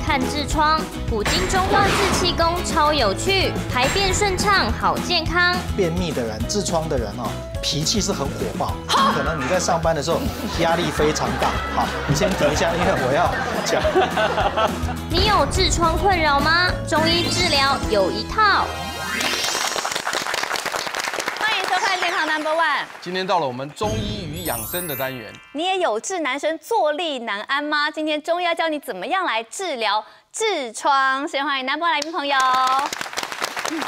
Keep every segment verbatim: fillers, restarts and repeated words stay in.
看痔疮，古今中断治气功超有趣，排便顺畅好健康。 便秘的人、痔疮的人哦，脾气是很火爆，可能你在上班的时候压力非常大。好，你先停一下，因为我要讲。 你有痔疮困扰吗？中医治疗有一套。 健康 Number One， 今天到了我们中医与养生的单元。 你也有治男生坐立难安吗？今天中医要教你怎么样来治疗痔疮。先欢迎 Number One 来宾朋友。嗯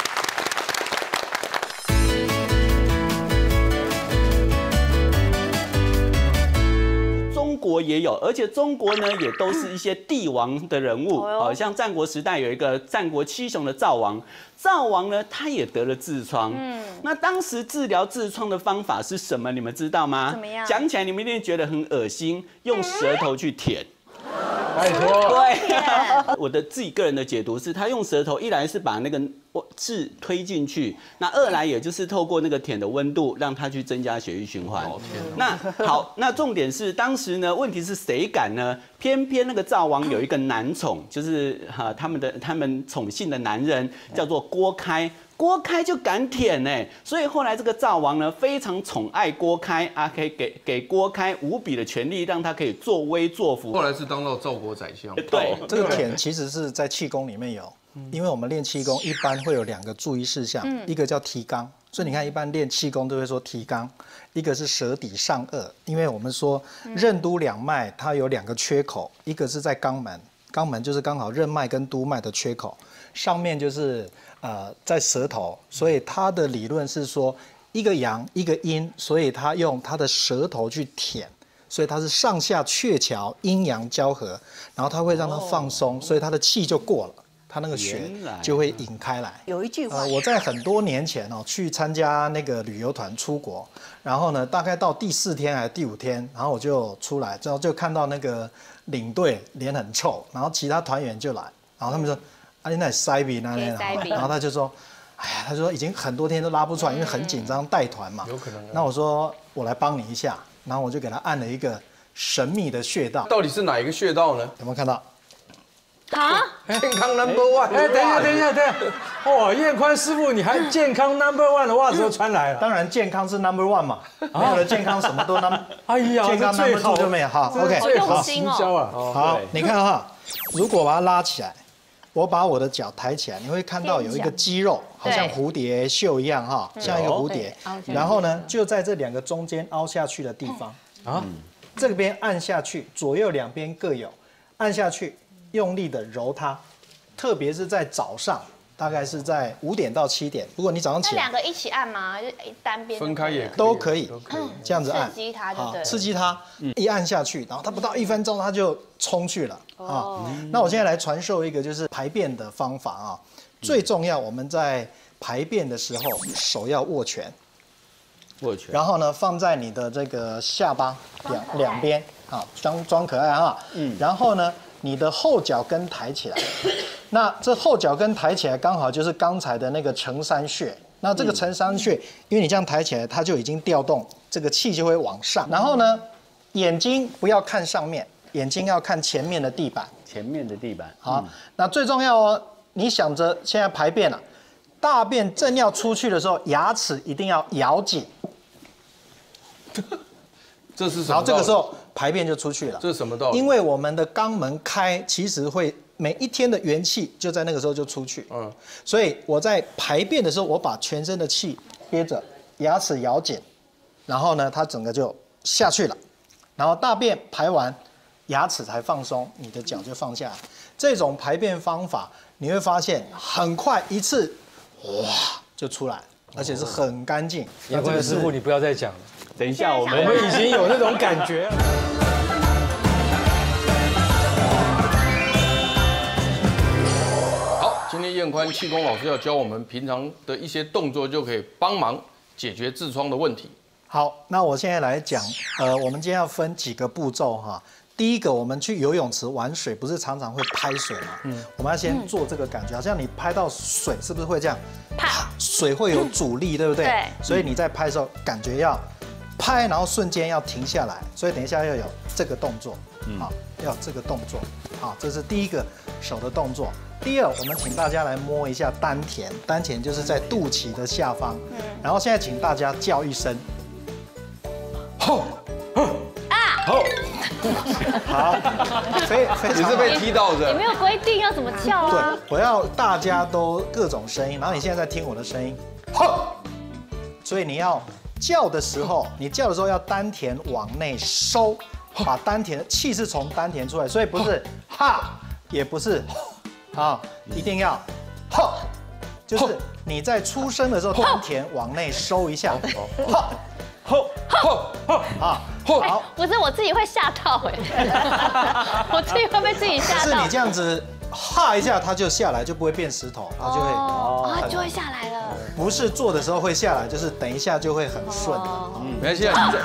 中国也有，而且中国呢也都是一些帝王的人物，好像战国时代有一个战国七雄的赵王，赵王呢他也得了痔疮，嗯，那当时治疗痔疮的方法是什么？你们知道吗？ 怎么样？ 讲起来你们一定觉得很恶心，用舌头去舔。 拜托， 对，我的自己个人的解读是，他用舌头，一来是把那个痔推进去，那二来也就是透过那个舔的温度，让它去增加血液循环。那好，那重点是当时呢，问题是谁敢呢？偏偏那个赵王有一个男宠，就是哈他们的他们宠幸的男人叫做郭开。 郭开就敢舔哎，所以后来这个赵王呢非常宠爱郭开啊，可以给给郭开无比的权力，让他可以作威作福。 后来是当到赵国宰相。 对， 这个舔其实是在气功里面有，因为我们练气功一般会有两个注意事项，一个叫提肛，所以你看一般练气功都会说提肛，一个是舌底上颚，因为我们说任督两脉它有两个缺口，一个是在肛门，肛门就是刚好任脉跟督脉的缺口，上面就是。 呃，在舌头，所以他的理论是说，一个阳一个阴，所以他用他的舌头去舔，所以他是上下鹊桥，阴阳交合，然后他会让它放松，所以他的气就过了，他那个血就会引开来。 有一句话， 呃，我在很多年前哦，去参加那个旅游团出国，然后呢，大概到第四天还是第五天，然后我就出来，之后就看到那个领队脸很臭，然后其他团员就来，然后他们说。 啊，你那塞鼻那那，然后他就说，哎呀，他说已经很多天都拉不出来，因为很紧张带团嘛。有可能。那我说我来帮你一下，然后我就给他按了一个神秘的穴道。 到底是哪一个穴道呢？ 有没有看到？ 啊？ 健康 Number One。 哎，等一下，等一下，等一下。哇，彦宽师傅，你还健康 Number One 的袜子都穿来了。 当然，健康是 Number One 嘛，没有了健康什么都 Number。 哎呀， 健康 Number Two 就没有。好 ，OK， 好用心哦。 好，你看哈，如果把它拉起来。 我把我的脚抬起来，你会看到有一个肌肉，好像蝴蝶袖一样哈，像一个蝴蝶。然后呢，就在这两个中间凹下去的地方啊，这边按下去，左右两边各有，按下去，用力的揉它，特别是在早上，大概是在五点到七点。如果你早上起来， 那两个一起按吗？就单边分开也都可以，这样子按， 刺激它就对， 刺激它，一按下去，然后它不到一分钟它就冲去了。 啊，那我现在来传授一个就是排便的方法啊。最重要，我们在排便的时候手要握拳， 握拳， 然后呢放在你的这个下巴两两边啊，装装可爱哈。嗯，然后呢，你的后脚跟抬起来，那这后脚跟抬起来刚好就是刚才的那个承山穴。那这个承山穴，因为你这样抬起来，它就已经调动这个气就会往上。然后呢，眼睛不要看上面。 眼睛要看前面的地板， 前面的地板。 好，嗯、那最重要哦，你想着现在排便了，大便正要出去的时候，牙齿一定要咬紧。 这是什么？ 然后这个时候排便就出去了。 这是什么道理？ 因为我们的肛门开，其实会每一天的元气就在那个时候就出去。嗯，所以我在排便的时候，我把全身的气憋着，牙齿咬紧，然后呢，它整个就下去了，然后大便排完。 牙齿才放松，你的脚就放下来。这种排便方法，你会发现很快一次，哇就出来，而且是很干净。 彦宽师傅，你不要再讲了。 等一下，我们我们已经有那种感觉了。 好，今天彦宽气功老师要教我们平常的一些动作，就可以帮忙解决痔疮的问题。 好，那我现在来讲，呃，我们今天要分几个步骤哈。第一个，我们去游泳池玩水，不是常常会拍水吗？嗯，我们要先做这个感觉，好像你拍到水，是不是会这样？啪，水会有阻力，对不对？ 对。 所以你在拍的时候，感觉要拍，然后瞬间要停下来，所以等一下要有这个动作，好，要这个动作，好，这是第一个手的动作。第二，我们请大家来摸一下丹田，丹田就是在肚脐的下方，然后现在请大家叫一声，吼，啊，吼，好，非非常， 你是被踢到的， 也没有规定要怎么叫啊。 对，我要大家都各种声音，然后你现在在听我的声音，吼，所以你要叫的时候，你叫的时候要丹田往内收，把丹田的气是从丹田出来，所以不是哈，也不是。好，一定要，吼，就是你在出声的时候，丹田往内收一下，吼，吼，吼，吼，啊，好， 不是我自己会吓到哎，我自己会被自己吓到。 可是你这样子哈一下，它就下来，就不会变石头，它就会， 哦，它就会下来了。 不是做的时候会下来，就是等一下就会很顺。 嗯，没关系，你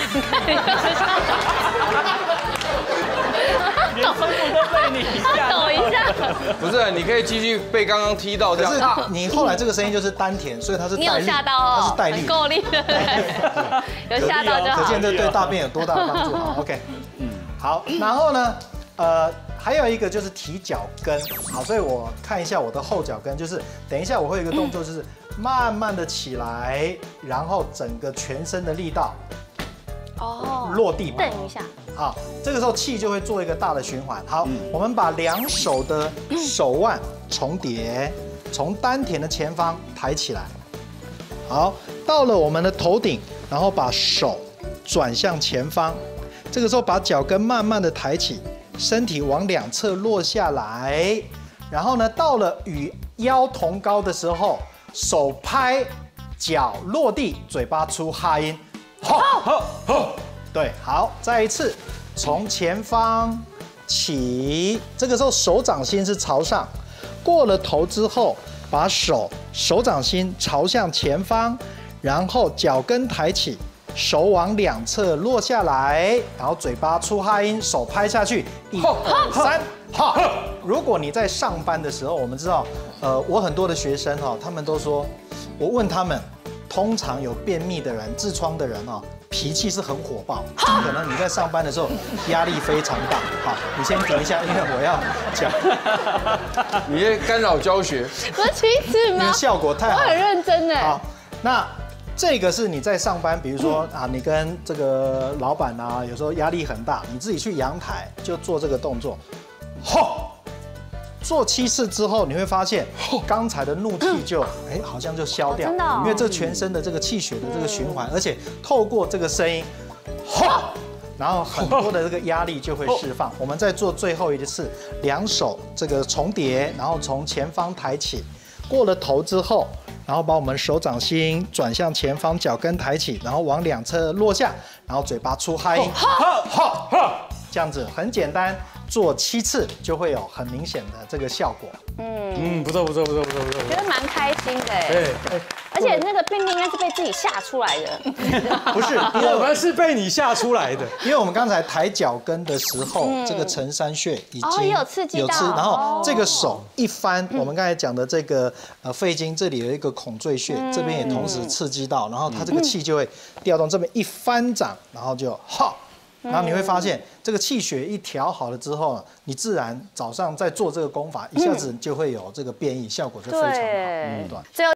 连分母都被你吓抖一下， 不是，你可以继续被刚刚踢到这可是样。 你后来这个声音就是丹田，所以它是你有带力， 吓到哦， 它是带力很，够力的，有吓到就好。 可见这对大便有多大的帮助。好 ，OK， 嗯，好，然后呢，呃，还有一个就是提脚跟，好，所以我看一下我的后脚跟，就是等一下我会有一个动作，就是慢慢的起来，然后整个全身的力道哦， 落地嘛， 蹬一下， 好，这个时候气就会做一个大的循环。好，我们把两手的手腕重叠，从丹田的前方抬起来。好，到了我们的头顶，然后把手转向前方。这个时候把脚跟慢慢的抬起，身体往两侧落下来。然后呢，到了与腰同高的时候，手拍，脚落地，嘴巴出哈音。吼吼吼！对，好，再一次，从前方起，这个时候手掌心是朝上，过了头之后，把手手掌心朝向前方，然后脚跟抬起，手往两侧落下来，然后嘴巴出哈音，手拍下去，一、二、三，哈！如果你在上班的时候，我们知道，呃，我很多的学生哈，他们都说，我问他们。通常有便秘的人、痔疮的人哦，脾气是很火爆，可能你在上班的时候压力非常大。好，你先停一下，因为我要讲， 你在干扰教学， 不是其次吗？ 因为效果太好。 我很认真哎。 好，那这个是你在上班，比如说啊，你跟这个老板啊，有时候压力很大，你自己去阳台就做这个动作，吼。做七次之后，你会发现刚才的怒气就哎好像就消掉， 真的， 因为这全身的这个气血的这个循环，而且透过这个声音，吼，然后很多的这个压力就会释放。我们再做最后一次，两手这个重叠，然后从前方抬起，过了头之后，然后把我们手掌心转向前方，脚跟抬起，然后往两侧落下，然后嘴巴出哈音，吼吼吼，这样子很简单。做七次就会有很明显的这个效果。 嗯嗯，不错不错不错不错不错。 觉得蛮开心的哎。 对， 而且那个便秘应该是被自己吓出来的。 不是， 我们是被你吓出来的。 因为我们刚才抬脚跟的时候，这个承山穴已经哦也有刺激到， 有刺，然后这个手一翻，我们刚才讲的这个呃肺经这里有一个孔最穴，这边也同时刺激到，然后它这个气就会调动，这边一翻掌，然后就哈。然后你会发现，这个气血一调好了之后，你自然早上在做这个功法，一下子就会有这个变异，效果就非常好。 对，最后。